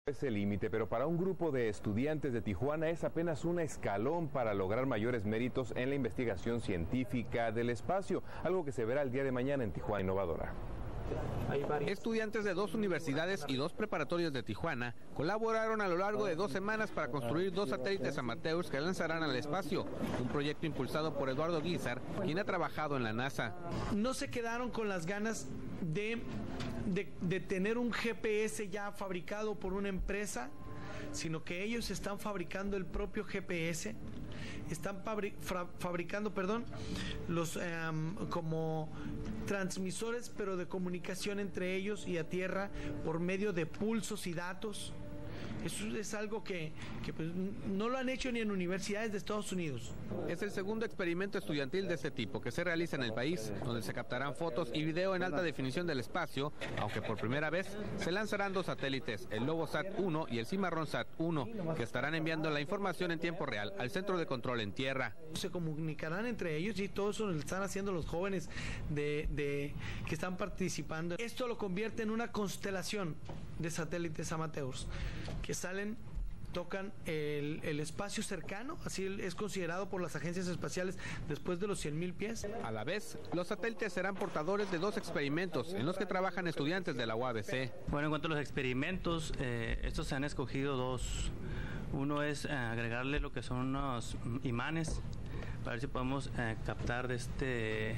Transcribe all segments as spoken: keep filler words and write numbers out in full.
Ese límite, pero para un grupo de estudiantes de Tijuana es apenas un escalón para lograr mayores méritos en la investigación científica del espacio, algo que se verá el día de mañana en Tijuana Innovadora. Estudiantes de dos universidades y dos preparatorios de Tijuana colaboraron a lo largo de dos semanas para construir dos satélites amateurs que lanzarán al espacio, un proyecto impulsado por Eduardo Guizar, quien ha trabajado en la NASA. No se quedaron con las ganas de, de, de tener un G P S ya fabricado por una empresa, sino que ellos están fabricando el propio G P S, están fabri fabricando, perdón, los eh, como transmisores, pero de comunicación entre ellos y a tierra por medio de pulsos y datos. Eso es algo que, que pues, no lo han hecho ni en universidades de Estados Unidos. Es el segundo experimento estudiantil de este tipo que se realiza en el país, donde se captarán fotos y video en alta definición del espacio, aunque por primera vez se lanzarán dos satélites, el LoboSat uno y el Cimarronsat uno, que estarán enviando la información en tiempo real al centro de control en tierra. Se comunicarán entre ellos y todo eso lo están haciendo los jóvenes de, de, que están participando. Esto lo convierte en una constelación de satélites amateurs que salen, tocan el, el espacio cercano, así es considerado por las agencias espaciales después de los cien mil pies. A la vez, los satélites serán portadores de dos experimentos en los que trabajan estudiantes de la U A B C. Bueno, en cuanto a los experimentos, eh, estos se han escogido dos. Uno es eh, agregarle lo que son unos imanes para ver si podemos eh, captar de este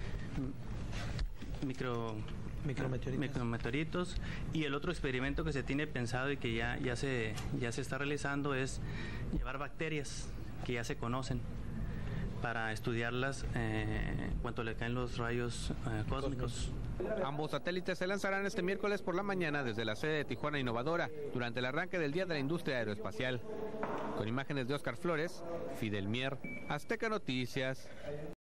micro... Micrometeoritos. micrometeoritos. Y el otro experimento que se tiene pensado y que ya, ya, se, ya se está realizando es llevar bacterias que ya se conocen para estudiarlas eh, en cuanto le caen los rayos eh, cósmicos. Ambos satélites se lanzarán este miércoles por la mañana desde la sede de Tijuana Innovadora durante el arranque del Día de la Industria Aeroespacial. Con imágenes de Oscar Flores, Fidel Mier, Azteca Noticias.